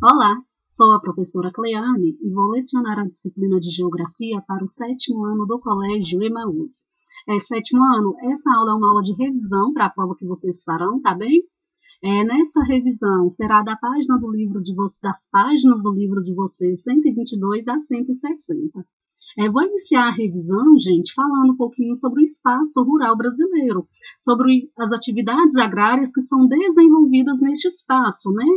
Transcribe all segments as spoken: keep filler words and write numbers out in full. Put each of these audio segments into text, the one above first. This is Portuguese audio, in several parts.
Olá, sou a professora Cleane e vou lecionar a disciplina de Geografia para o sétimo ano do Colégio Emaús. É, sétimo ano, essa aula é uma aula de revisão para a prova que vocês farão, tá bem? É, nessa revisão será da página do livro de vocês, das páginas do livro de vocês, cento e vinte e dois a cento e sessenta. É, vou iniciar a revisão, gente, falando um pouquinho sobre o espaço rural brasileiro, sobre as atividades agrárias que são desenvolvidas neste espaço, né?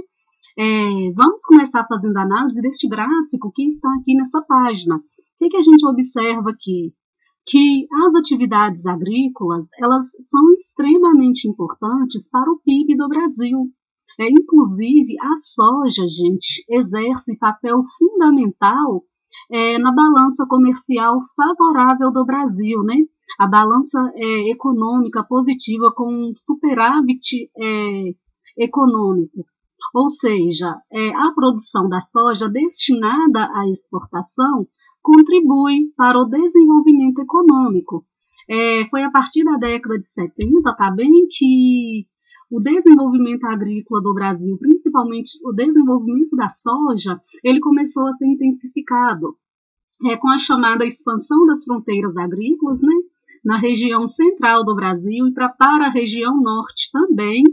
É, vamos começar fazendo a análise deste gráfico que está aqui nessa página. O que, que a gente observa aqui? Que as atividades agrícolas, elas são extremamente importantes para o P I B do Brasil. É, inclusive, a soja, gente, exerce papel fundamental é, na balança comercial favorável do Brasil, né? A balança é, econômica positiva com superávit é, econômico. Ou seja, é, a produção da soja destinada à exportação contribui para o desenvolvimento econômico. É, foi a partir da década de setenta, tá bem, que o desenvolvimento agrícola do Brasil, principalmente o desenvolvimento da soja, ele começou a ser intensificado, é, com a chamada expansão das fronteiras agrícolas, né, na região central do Brasil e pra, para a região norte também.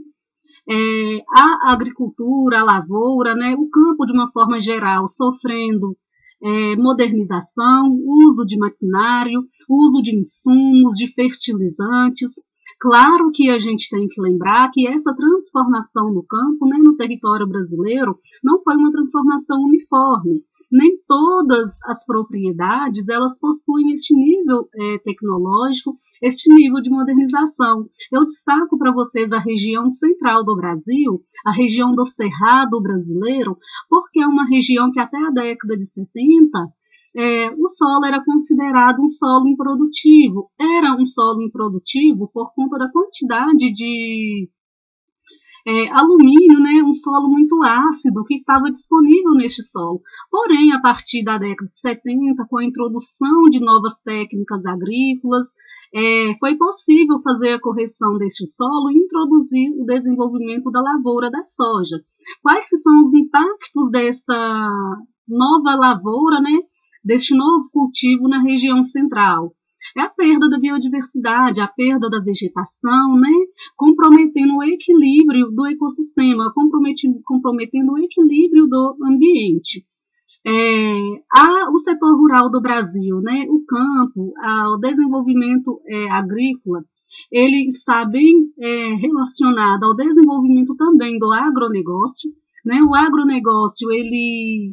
É, a agricultura, a lavoura, né, o campo de uma forma geral sofrendo é, modernização, uso de maquinário, uso de insumos, de fertilizantes. Claro que a gente tem que lembrar que essa transformação no campo, né, no território brasileiro, não foi uma transformação uniforme. Nem todas as propriedades elas possuem este nível é, tecnológico, este nível de modernização. Eu destaco para vocês a região central do Brasil, a região do Cerrado brasileiro, porque é uma região que até a década de setenta, é, o solo era considerado um solo improdutivo. Era um solo improdutivo por conta da quantidade de É, alumínio, né, um solo muito ácido que estava disponível neste solo. Porém, a partir da década de setenta, com a introdução de novas técnicas agrícolas, é, foi possível fazer a correção deste solo e introduzir o desenvolvimento da lavoura da soja. Quais que são os impactos desta nova lavoura, né, deste novo cultivo na região central? É a perda da biodiversidade, a perda da vegetação, né, comprometendo o equilíbrio do ecossistema, comprometendo, comprometendo o equilíbrio do ambiente. É, a, o setor rural do Brasil, né, o campo, a, o desenvolvimento é, agrícola, ele está bem é, relacionado ao desenvolvimento também do agronegócio, né. O agronegócio, ele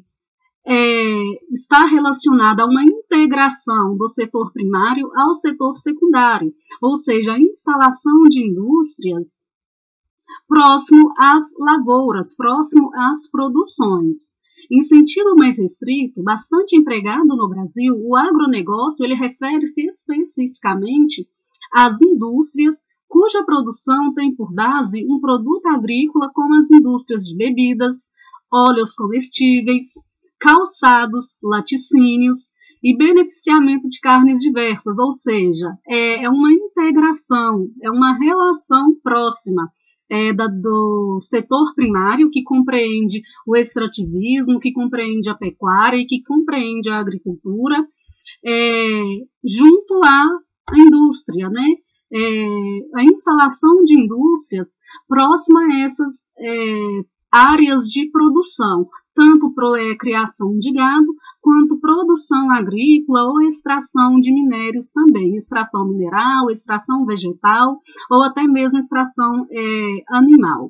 É, está relacionada a uma integração do setor primário ao setor secundário, ou seja, a instalação de indústrias próximo às lavouras, próximo às produções. Em sentido mais restrito, bastante empregado no Brasil, o agronegócio ele refere-se especificamente às indústrias cuja produção tem por base um produto agrícola, como as indústrias de bebidas, óleos comestíveis, calçados, laticínios e beneficiamento de carnes diversas, ou seja, é, é uma integração, é uma relação próxima é, da, do setor primário, que compreende o extrativismo, que compreende a pecuária e que compreende a agricultura, é, junto à indústria, né? É, a instalação de indústrias próxima a essas é, áreas de produção, tanto para é, criação de gado, quanto produção agrícola ou extração de minérios também, extração mineral, extração vegetal ou até mesmo extração é, animal.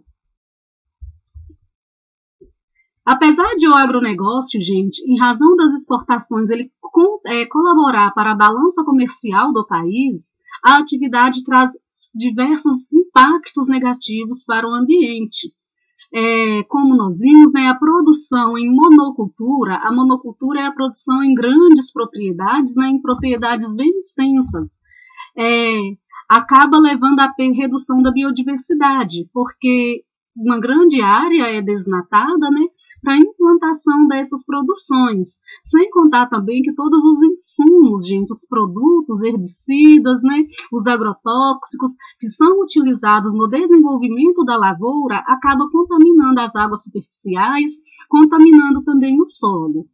Apesar de o agronegócio, gente, em razão das exportações, ele é, colaborar para a balança comercial do país, a atividade traz diversos impactos negativos para o ambiente. É, como nós vimos, né, a produção em monocultura, a monocultura é a produção em grandes propriedades, né, em propriedades bem extensas, é, acaba levando à redução da biodiversidade, porque uma grande área é desmatada, né, para a implantação dessas produções, sem contar também que todos os insumos, gente, os produtos, herbicidas, né, os agrotóxicos que são utilizados no desenvolvimento da lavoura acabam contaminando as águas superficiais, contaminando também o solo.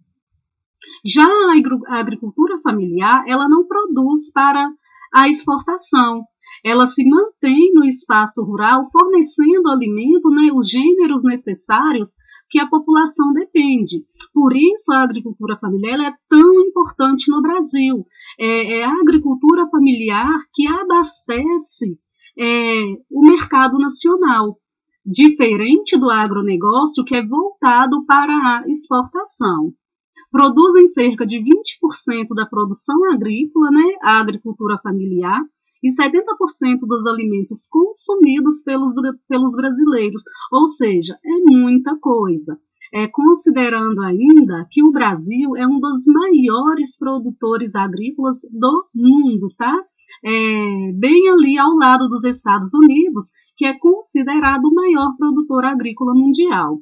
Já a agricultura familiar, ela não produz para a exportação, ela se mantém no espaço rural fornecendo alimento, né, os gêneros necessários que a população depende. Por isso a agricultura familiar ela é tão importante no Brasil. É, é a agricultura familiar que abastece é, o mercado nacional, diferente do agronegócio que é voltado para a exportação. Produzem cerca de vinte por cento da produção agrícola, né, a agricultura familiar, e setenta por cento dos alimentos consumidos pelos, pelos brasileiros, ou seja, é muita coisa. É, considerando ainda que o Brasil é um dos maiores produtores agrícolas do mundo, tá? É, bem ali ao lado dos Estados Unidos, que é considerado o maior produtor agrícola mundial.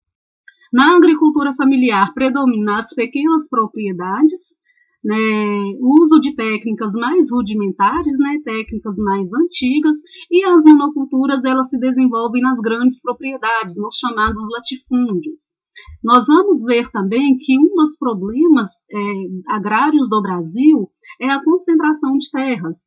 Na agricultura familiar predomina as pequenas propriedades, né, o uso de técnicas mais rudimentares, né, técnicas mais antigas, e as monoculturas elas se desenvolvem nas grandes propriedades, nos chamados latifúndios. Nós vamos ver também que um dos problemas é, agrários do Brasil é a concentração de terras.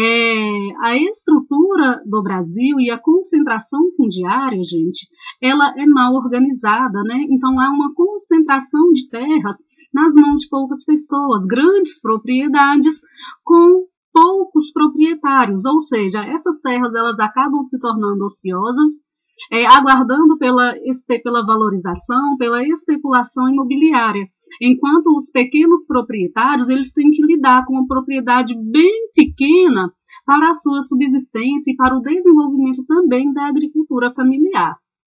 É, a estrutura do Brasil e a concentração fundiária, gente, ela é mal organizada, né? Então há uma concentração de terras nas mãos de poucas pessoas, grandes propriedades com poucos proprietários, ou seja, essas terras elas acabam se tornando ociosas, é, aguardando pela, pela valorização, pela especulação imobiliária, enquanto os pequenos proprietários eles têm que lidar com uma propriedade bem pequena para a sua subsistência e para o desenvolvimento também da agricultura familiar.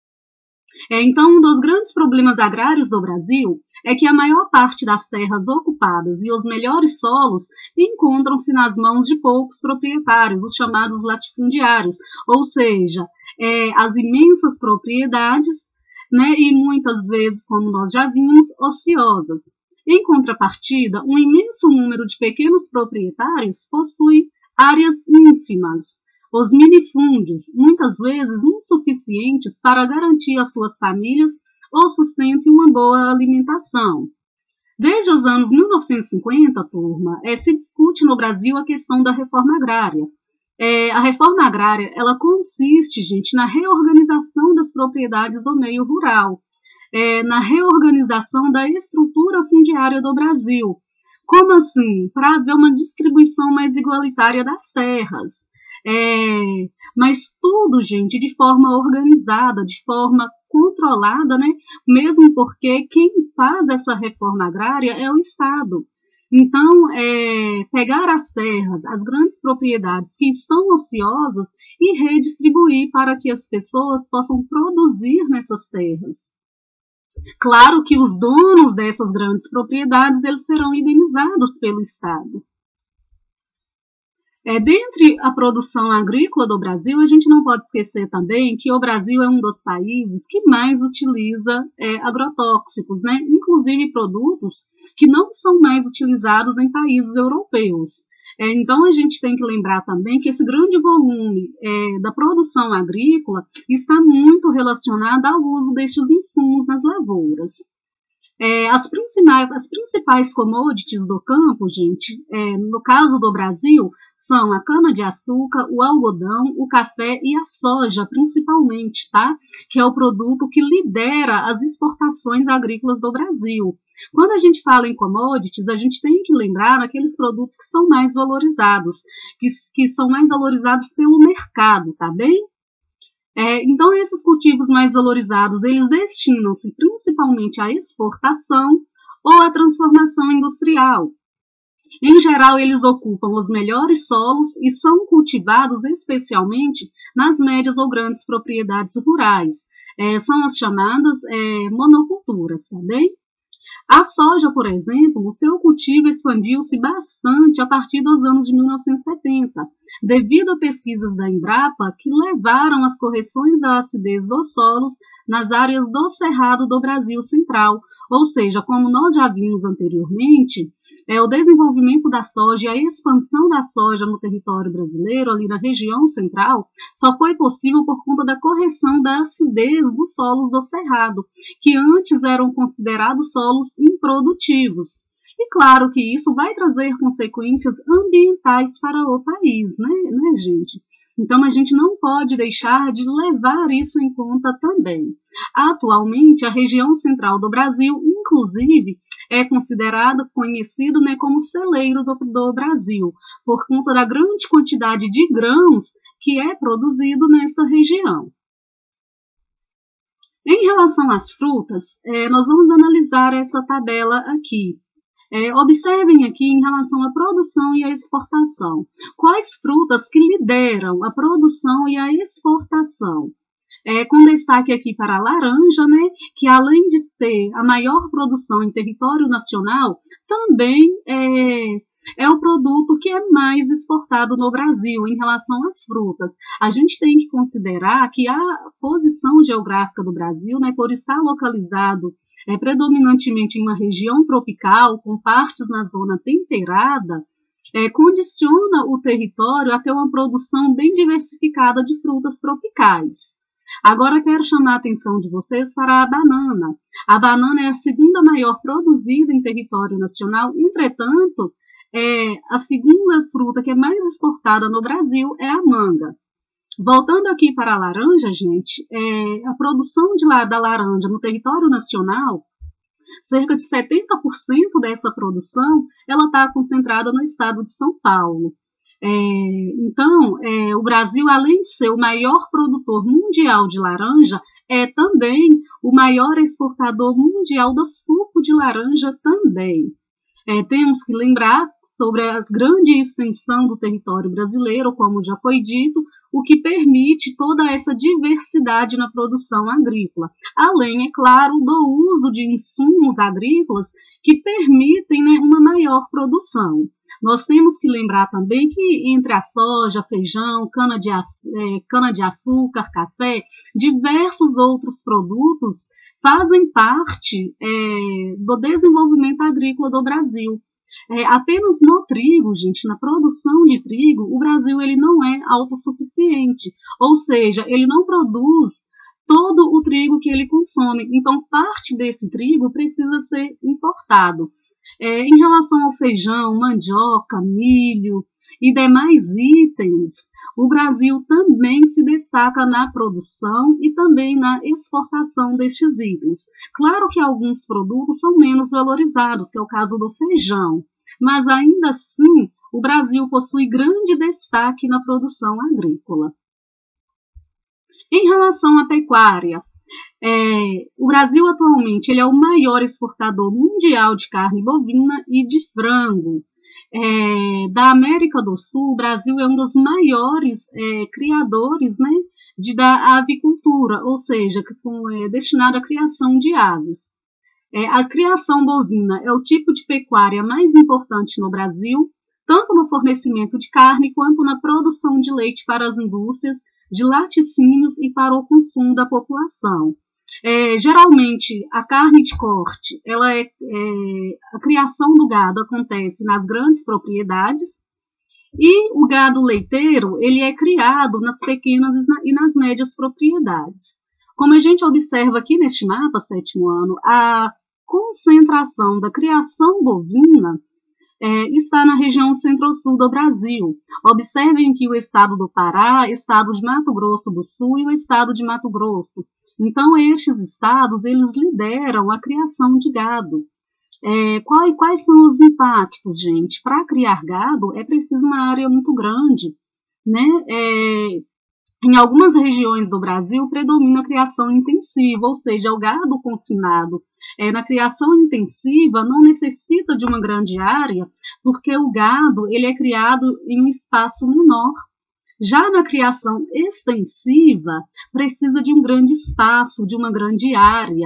É, então, um dos grandes problemas agrários do Brasil é que a maior parte das terras ocupadas e os melhores solos encontram-se nas mãos de poucos proprietários, os chamados latifundiários, ou seja, é, as imensas propriedades, né, e muitas vezes, como nós já vimos, ociosas. Em contrapartida, um imenso número de pequenos proprietários possui áreas ínfimas, os minifúndios, muitas vezes insuficientes para garantir às suas famílias o sustento e uma boa alimentação. Desde os anos mil novecentos e cinquenta, turma, é, se discute no Brasil a questão da reforma agrária. É, a reforma agrária, ela consiste, gente, na reorganização das propriedades do meio rural, é, na reorganização da estrutura fundiária do Brasil. Como assim? Para haver uma distribuição mais igualitária das terras. É, mas tudo, gente, de forma organizada, de forma controlada, né? Mesmo porque quem faz essa reforma agrária é o Estado. Então, é, pegar as terras, as grandes propriedades que estão ociosas e redistribuir para que as pessoas possam produzir nessas terras. Claro que os donos dessas grandes propriedades eles serão indenizados pelo Estado. É, dentre a produção agrícola do Brasil, a gente não pode esquecer também que o Brasil é um dos países que mais utiliza é, agrotóxicos, né? Inclusive produtos que não são mais utilizados em países europeus. É, então, a gente tem que lembrar também que esse grande volume é, da produção agrícola está muito relacionado ao uso destes insumos nas lavouras. É, as, principais, as principais commodities do campo, gente, é, no caso do Brasil, são a cana-de-açúcar, o algodão, o café e a soja, principalmente, tá? Que é o produto que lidera as exportações agrícolas do Brasil. Quando a gente fala em commodities, a gente tem que lembrar naqueles produtos que são mais valorizados, que, que são mais valorizados pelo mercado, tá bem? É, então, esses cultivos mais valorizados, eles destinam-se principalmente à exportação ou à transformação industrial. Em geral, eles ocupam os melhores solos e são cultivados especialmente nas médias ou grandes propriedades rurais. É, são as chamadas é, monoculturas, tá bem? A soja, por exemplo, o seu cultivo expandiu-se bastante a partir dos anos de mil novecentos e setenta, devido a pesquisas da Embrapa que levaram às correções da acidez dos solos nas áreas do Cerrado do Brasil Central. Ou seja, como nós já vimos anteriormente, é, o desenvolvimento da soja e a expansão da soja no território brasileiro, ali na região central, só foi possível por conta da correção da acidez dos solos do Cerrado, que antes eram considerados solos improdutivos. E claro que isso vai trazer consequências ambientais para o país, né, né, gente? Então, a gente não pode deixar de levar isso em conta também. Atualmente, a região central do Brasil, inclusive, é considerada, conhecido, né, como celeiro do, do Brasil, por conta da grande quantidade de grãos que é produzido nessa região. Em relação às frutas, é, nós vamos analisar essa tabela aqui. É, observem aqui em relação à produção e à exportação. Quais frutas que lideram a produção e a exportação? É, com destaque aqui para a laranja, né, que além de ter a maior produção em território nacional, também é, é o produto que é mais exportado no Brasil em relação às frutas. A gente tem que considerar que a posição geográfica do Brasil, né, por estar localizado É, predominantemente em uma região tropical, com partes na zona temperada, é, condiciona o território a ter uma produção bem diversificada de frutas tropicais. Agora quero chamar a atenção de vocês para a banana. A banana é a segunda maior produzida em território nacional, entretanto, é, a segunda fruta que é mais exportada no Brasil é a manga. Voltando aqui para a laranja, gente, é, a produção de, da laranja no território nacional, cerca de setenta por cento dessa produção, ela está concentrada no estado de São Paulo. É, então, é, o Brasil, além de ser o maior produtor mundial de laranja, é também o maior exportador mundial do suco de laranja também. É, temos que lembrar sobre a grande extensão do território brasileiro, como já foi dito, o que permite toda essa diversidade na produção agrícola, além, é claro, do uso de insumos agrícolas que permitem, né, uma maior produção. Nós temos que lembrar também que entre a soja, feijão, cana-de-açúcar, café, diversos outros produtos fazem parte é, do desenvolvimento agrícola do Brasil. É, apenas no trigo, gente, na produção de trigo, o Brasil ele não é autossuficiente, ou seja, ele não produz todo o trigo que ele consome, então parte desse trigo precisa ser importado. É, em relação ao feijão, mandioca, milho e demais itens, o Brasil também se destaca na produção e também na exportação destes itens. Claro que alguns produtos são menos valorizados, que é o caso do feijão, mas ainda assim o Brasil possui grande destaque na produção agrícola. Em relação à pecuária, É, o Brasil atualmente ele é o maior exportador mundial de carne bovina e de frango. É, da América do Sul, o Brasil é um dos maiores é, criadores, né, de, da avicultura, ou seja, que, com, é, destinado à criação de aves. É, a criação bovina é o tipo de pecuária mais importante no Brasil, tanto no fornecimento de carne quanto na produção de leite para as indústrias de laticínios e para o consumo da população. É, geralmente, a carne de corte, ela é, é, a criação do gado acontece nas grandes propriedades e o gado leiteiro, ele é criado nas pequenas e nas médias propriedades. Como a gente observa aqui neste mapa, sétimo ano, a concentração da criação bovina É, está na região centro-sul do Brasil. Observem que o estado do Pará, estado de Mato Grosso do Sul e o estado de Mato Grosso. Então, estes estados, eles lideram a criação de gado. É, quais, quais são os impactos, gente? Para criar gado, é preciso uma área muito grande, né? É, Em algumas regiões do Brasil, predomina a criação intensiva, ou seja, o gado confinado. É, na criação intensiva, não necessita de uma grande área, porque o gado ele é criado em um espaço menor. Já na criação extensiva, precisa de um grande espaço, de uma grande área.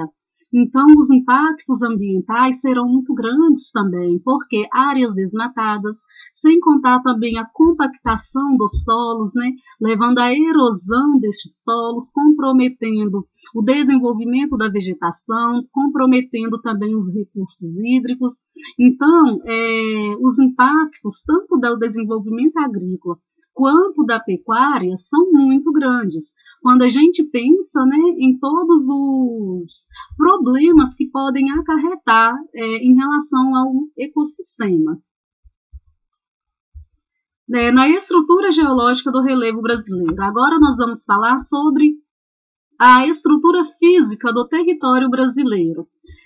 Então, os impactos ambientais serão muito grandes também, porque áreas desmatadas, sem contar também a compactação dos solos, né, levando à erosão destes solos, comprometendo o desenvolvimento da vegetação, comprometendo também os recursos hídricos. Então, é, os impactos tanto do desenvolvimento agrícola quanto da pecuária são muito grandes. Quando a gente pensa, né, em todos os problemas que podem acarretar é, em relação ao ecossistema. É, na estrutura geológica do relevo brasileiro, agora nós vamos falar sobre a estrutura física do território brasileiro.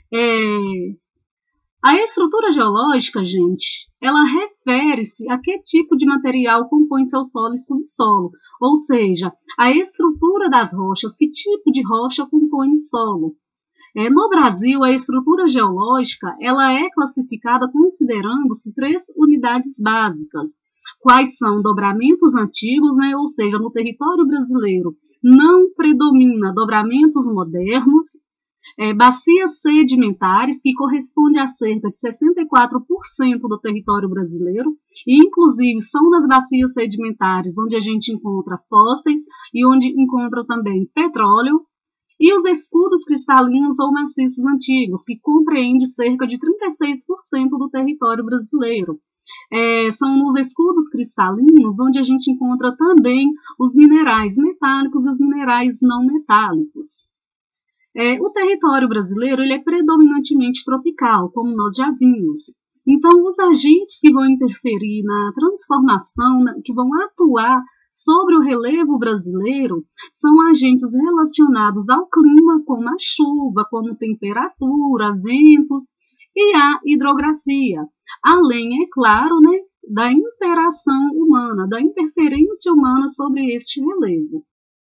É, A estrutura geológica, gente, ela refere-se a que tipo de material compõe seu solo e subsolo, ou seja, a estrutura das rochas, que tipo de rocha compõe o solo. É, no Brasil, a estrutura geológica ela é classificada considerando-se três unidades básicas, quais são dobramentos antigos, né, ou seja, no território brasileiro não predomina dobramentos modernos, É, bacias sedimentares, que corresponde a cerca de sessenta e quatro por cento do território brasileiro, e inclusive são nas bacias sedimentares onde a gente encontra fósseis e onde encontra também petróleo, e os escudos cristalinos ou maciços antigos, que compreende cerca de trinta e seis por cento do território brasileiro. É, são nos escudos cristalinos onde a gente encontra também os minerais metálicos e os minerais não metálicos. É, o território brasileiro ele é predominantemente tropical, como nós já vimos. Então, os agentes que vão interferir na transformação, que vão atuar sobre o relevo brasileiro, são agentes relacionados ao clima, como a chuva, como temperatura, ventos e a hidrografia. Além, é claro, né, da interação humana, da interferência humana sobre este relevo.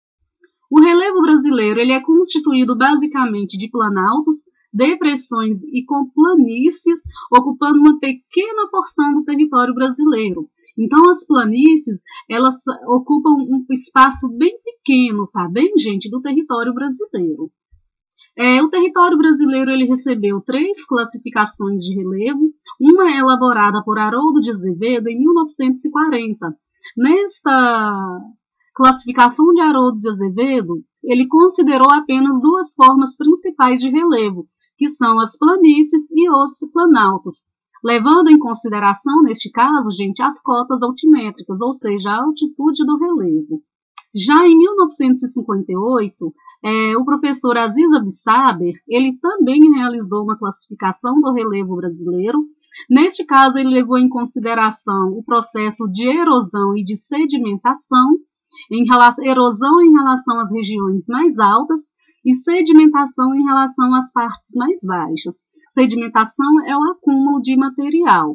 O relevo brasileiro ele é constituído basicamente de planaltos, depressões e com planícies, ocupando uma pequena porção do território brasileiro. Então, as planícies, elas ocupam um espaço bem pequeno, tá bem, gente, do território brasileiro. É, o território brasileiro ele recebeu três classificações de relevo, uma é elaborada por Haroldo de Azevedo em mil novecentos e quarenta. Nesta classificação de Haroldo de Azevedo, ele considerou apenas duas formas principais de relevo, que são as planícies e os planaltos, levando em consideração, neste caso, gente, as cotas altimétricas, ou seja, a altitude do relevo. Já em mil novecentos e cinquenta e oito, é, o professor Aziz Absaber, ele também realizou uma classificação do relevo brasileiro. Neste caso, ele levou em consideração o processo de erosão e de sedimentação, em relação, erosão em relação às regiões mais altas e sedimentação em relação às partes mais baixas. Sedimentação é o acúmulo de material.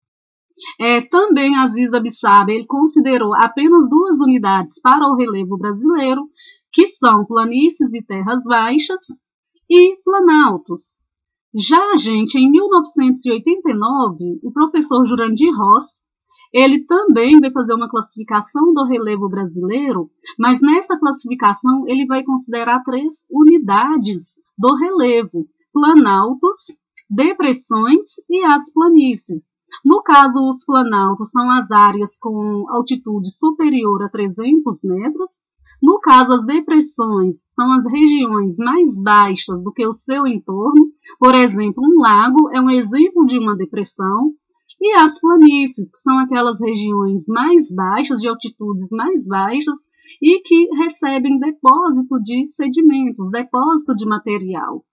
É, também Aziz Absaber ele considerou apenas duas unidades para o relevo brasileiro, que são planícies e terras baixas e planaltos. Já, gente, em mil novecentos e oitenta e nove, o professor Jurandir Ross, ele também vai fazer uma classificação do relevo brasileiro, mas nessa classificação ele vai considerar três unidades do relevo: planaltos, depressões e as planícies. No caso, os planaltos são as áreas com altitude superior a trezentos metros. No caso, as depressões são as regiões mais baixas do que o seu entorno. Por exemplo, um lago é um exemplo de uma depressão. E as planícies, que são aquelas regiões mais baixas, de altitudes mais baixas, e que recebem depósito de sedimentos, depósito de material.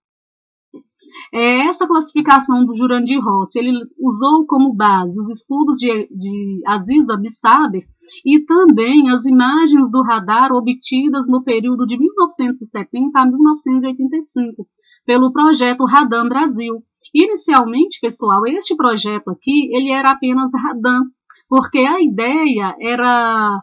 Essa classificação do Jurandir Ross, ele usou como base os estudos de, de Aziz Absaber e também as imagens do radar obtidas no período de mil novecentos e setenta a mil novecentos e oitenta e cinco, pelo projeto Radam Brasil. Inicialmente, pessoal, este projeto aqui, ele era apenas Radam, porque a ideia era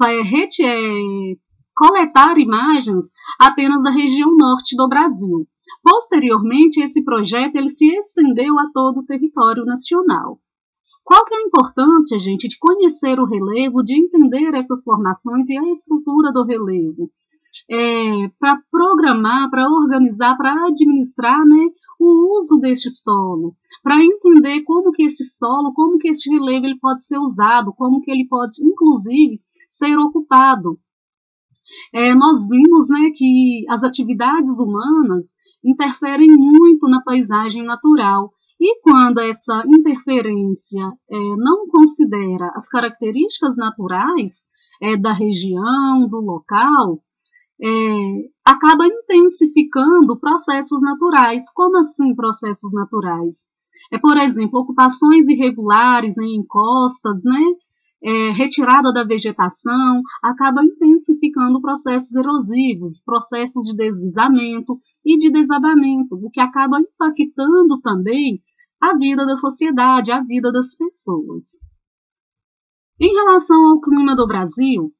é, coletar imagens apenas da região norte do Brasil. Posteriormente, esse projeto ele se estendeu a todo o território nacional. Qual que é a importância, gente, de conhecer o relevo, de entender essas formações e a estrutura do relevo? é, para programar, para organizar, para administrar, né, o uso deste solo, para entender como que este solo, como que este relevo ele pode ser usado, como que ele pode, inclusive, ser ocupado. É, nós vimos, né, que as atividades humanas interferem muito na paisagem natural, e quando essa interferência é, não considera as características naturais é, da região, do local, é, acaba intensificando processos naturais. Como assim processos naturais? É, por exemplo, ocupações irregulares em encostas, né? É, retirada da vegetação, acaba intensificando processos erosivos, processos de deslizamento e de desabamento, o que acaba impactando também a vida da sociedade, a vida das pessoas. Em relação ao clima do Brasil,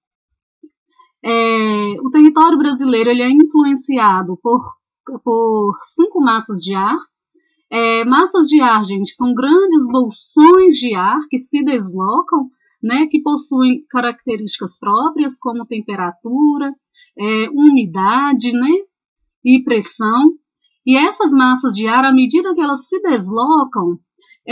é, o território brasileiro ele é influenciado por, por cinco massas de ar. É, massas de ar, gente, são grandes bolsões de ar que se deslocam, né, que possuem características próprias, como temperatura, é, umidade, né, e pressão. E essas massas de ar, à medida que elas se deslocam,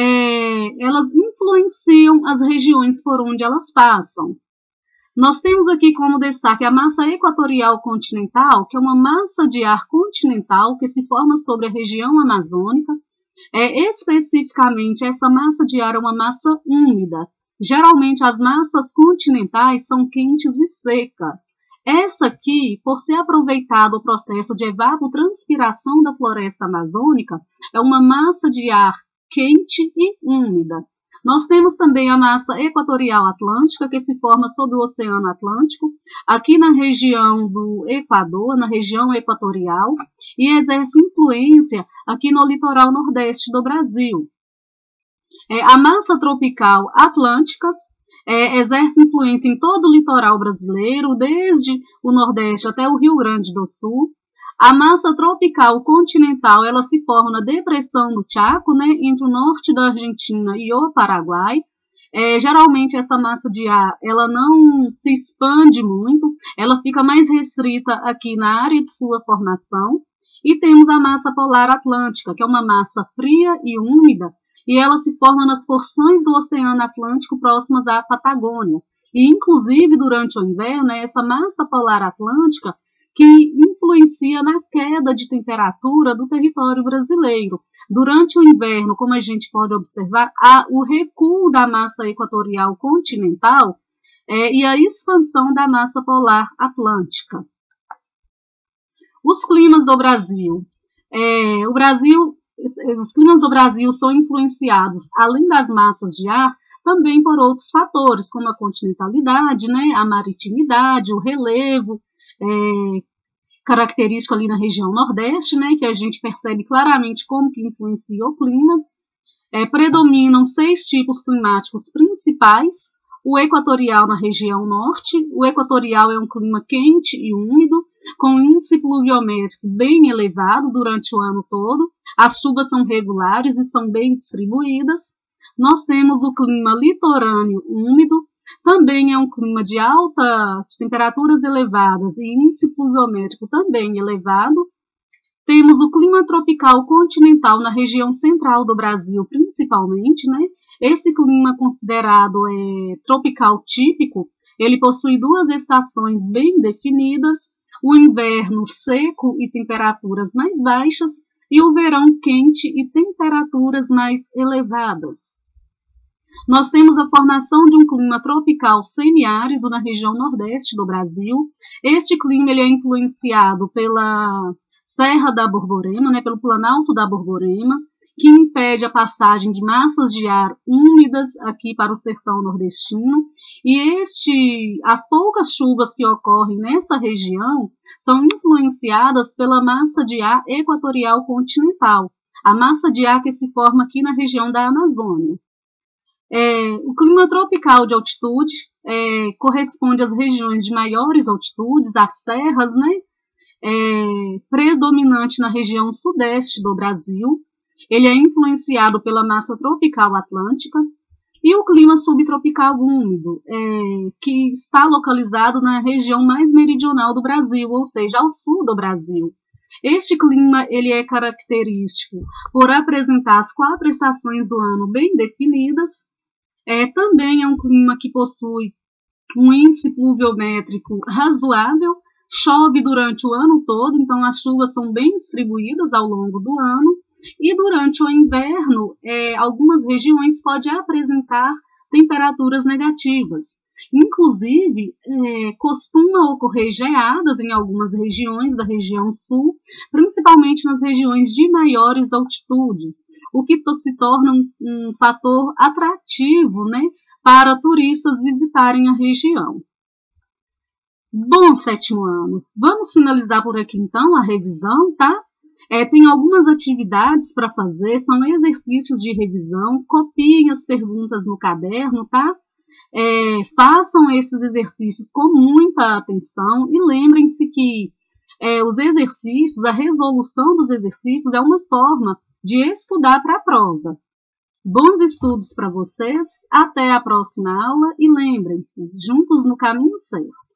é, elas influenciam as regiões por onde elas passam. Nós temos aqui como destaque a massa equatorial continental, que é uma massa de ar continental que se forma sobre a região amazônica. É, especificamente, essa massa de ar é uma massa úmida. Geralmente, as massas continentais são quentes e secas. Essa aqui, por ser aproveitado o processo de evapotranspiração da floresta amazônica, é uma massa de ar quente e úmida. Nós temos também a massa equatorial atlântica, que se forma sob o Oceano Atlântico, aqui na região do Equador, na região equatorial, e exerce influência aqui no litoral nordeste do Brasil. É, a massa tropical atlântica é, exerce influência em todo o litoral brasileiro, desde o Nordeste até o Rio Grande do Sul. A massa tropical continental ela se forma na depressão do Chaco, né, entre o norte da Argentina e o Paraguai. É, geralmente essa massa de ar ela não se expande muito, ela fica mais restrita aqui na área de sua formação. E temos a massa polar atlântica, que é uma massa fria e úmida, e ela se forma nas porções do Oceano Atlântico próximas à Patagônia. E, inclusive, durante o inverno, é essa massa polar atlântica que influencia na queda de temperatura do território brasileiro. Durante o inverno, como a gente pode observar, há o recuo da massa equatorial continental é, e a expansão da massa polar atlântica. Os climas do Brasil. É, o Brasil Os climas do Brasil são influenciados, além das massas de ar, também por outros fatores, como a continentalidade, né, a maritimidade, o relevo, é, característico ali na região nordeste, né, que a gente percebe claramente como que influencia o clima. É, predominam seis tipos climáticos principais: o equatorial na região norte. O equatorial é um clima quente e úmido, com índice pluviométrico bem elevado durante o ano todo. As chuvas são regulares e são bem distribuídas. Nós temos o clima litorâneo úmido, também é um clima de alta, de temperaturas elevadas e índice pluviométrico também elevado. Temos o clima tropical continental na região central do Brasil, principalmente, né? Esse clima considerado é, tropical típico, ele possui duas estações bem definidas, o inverno seco e temperaturas mais baixas, e o verão quente e temperaturas mais elevadas. Nós temos a formação de um clima tropical semiárido na região nordeste do Brasil. Este clima ele é influenciado pela Serra da Borborema, né, pelo Planalto da Borborema, que impede a passagem de massas de ar úmidas aqui para o sertão nordestino. E este, as poucas chuvas que ocorrem nessa região são influenciadas pela massa de ar equatorial continental, a massa de ar que se forma aqui na região da Amazônia. É, o clima tropical de altitude é, corresponde às regiões de maiores altitudes, às serras, né? É, predominante na região sudeste do Brasil. Ele é influenciado pela massa tropical atlântica. E o clima subtropical úmido, é, que está localizado na região mais meridional do Brasil, ou seja, ao sul do Brasil. Este clima ele é característico por apresentar as quatro estações do ano bem definidas. É, também é um clima que possui um índice pluviométrico razoável, chove durante o ano todo, então as chuvas são bem distribuídas ao longo do ano, e durante o inverno, é, algumas regiões podem apresentar temperaturas negativas. Inclusive, é, costuma ocorrer geadas em algumas regiões da região sul, principalmente nas regiões de maiores altitudes, o que se torna um, um fator atrativo, né, para turistas visitarem a região. Bom, sétimo ano, vamos finalizar por aqui então a revisão, tá? É, tem algumas atividades para fazer, são exercícios de revisão, copiem as perguntas no caderno, tá? É, façam esses exercícios com muita atenção e lembrem-se que é, os exercícios, a resolução dos exercícios é uma forma de estudar para a prova. Bons estudos para vocês, até a próxima aula e lembrem-se, juntos no caminho certo.